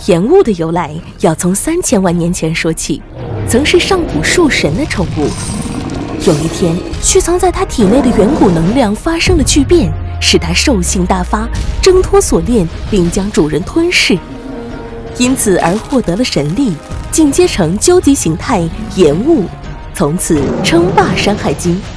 岩雾的由来要从3000万年前说起，曾是上古树神的宠物。有一天，蓄藏在它体内的远古能量发生了巨变，使它兽性大发，挣脱锁链，并将主人吞噬，因此而获得了神力，进阶成究极形态岩雾，从此称霸《山海经》。